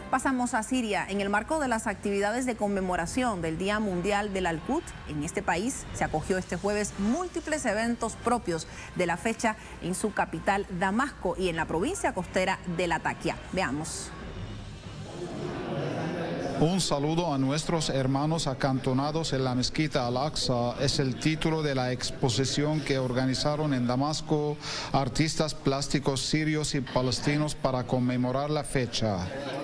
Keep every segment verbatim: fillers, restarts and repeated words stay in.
Pasamos a Siria. En el marco de las actividades de conmemoración del Día Mundial del Al-Quds, en este país se acogió este jueves múltiples eventos propios de la fecha en su capital, Damasco, y en la provincia costera de Latakia. Veamos. Un saludo a nuestros hermanos acantonados en la mezquita Al-Aqsa es el título de la exposición que organizaron en Damasco artistas plásticos sirios y palestinos para conmemorar la fecha.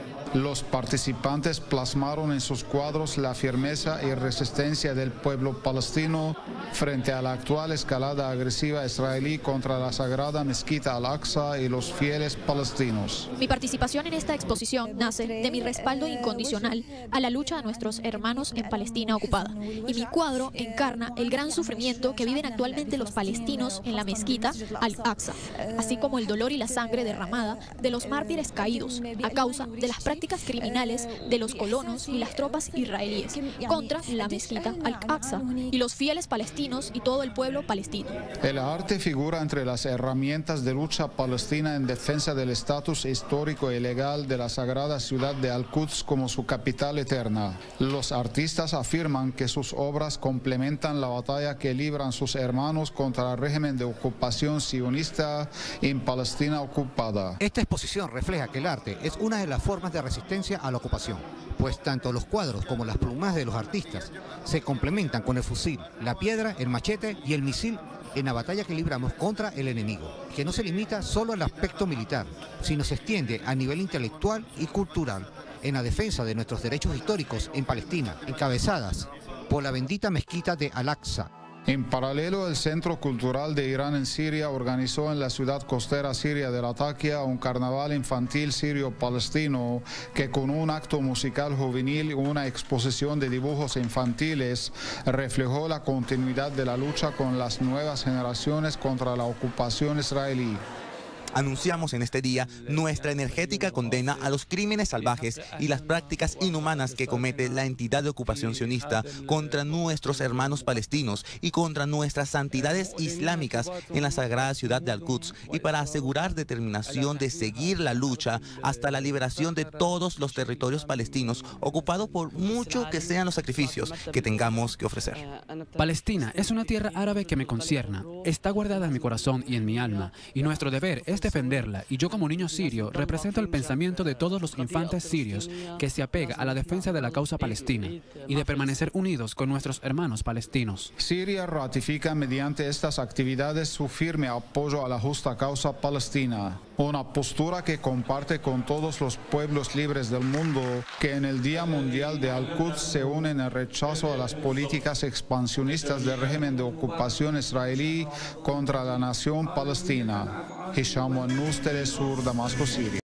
Los participantes plasmaron en sus cuadros la firmeza y resistencia del pueblo palestino frente a la actual escalada agresiva israelí contra la sagrada mezquita Al-Aqsa y los fieles palestinos. Mi participación en esta exposición nace de mi respaldo incondicional a la lucha de nuestros hermanos en Palestina ocupada. Y mi cuadro encarna el gran sufrimiento que viven actualmente los palestinos en la mezquita Al-Aqsa, así como el dolor y la sangre derramada de los mártires caídos a causa de las prácticas criminales de los colonos y las tropas israelíes contra la mezquita Al-Aqsa y los fieles palestinos y todo el pueblo palestino. El arte figura entre las herramientas de lucha palestina en defensa del estatus histórico y legal de la sagrada ciudad de Al-Quds como su capital eterna. Los artistas afirman que sus obras complementan la batalla que libran sus hermanos contra el régimen de ocupación sionista en Palestina ocupada. Esta exposición refleja que el arte es una de las formas de resistencia a la ocupación, pues tanto los cuadros como las plumas de los artistas se complementan con el fusil, la piedra, el machete y el misil en la batalla que libramos contra el enemigo, que no se limita solo al aspecto militar, sino se extiende a nivel intelectual y cultural en la defensa de nuestros derechos históricos en Palestina, encabezadas por la bendita mezquita de Al-Aqsa. En paralelo, el Centro Cultural de Irán en Siria organizó en la ciudad costera siria de Latakia un carnaval infantil sirio-palestino que con un acto musical juvenil y una exposición de dibujos infantiles reflejó la continuidad de la lucha con las nuevas generaciones contra la ocupación israelí. Anunciamos en este día nuestra energética condena a los crímenes salvajes y las prácticas inhumanas que comete la entidad de ocupación sionista contra nuestros hermanos palestinos y contra nuestras santidades islámicas en la sagrada ciudad de Al-Quds, y para asegurar determinación de seguir la lucha hasta la liberación de todos los territorios palestinos ocupados, por mucho que sean los sacrificios que tengamos que ofrecer. Palestina es una tierra árabe que me concierna, está guardada en mi corazón y en mi alma, y nuestro deber es defenderla, y yo como niño sirio represento el pensamiento de todos los infantes sirios que se apega a la defensa de la causa palestina y de permanecer unidos con nuestros hermanos palestinos. Siria ratifica mediante estas actividades su firme apoyo a la justa causa palestina, una postura que comparte con todos los pueblos libres del mundo que en el Día Mundial de Al-Quds se unen en rechazo a las políticas expansionistas del régimen de ocupación israelí contra la nación palestina. Hisham Al-Nus, Telesur, Damasco, Siria.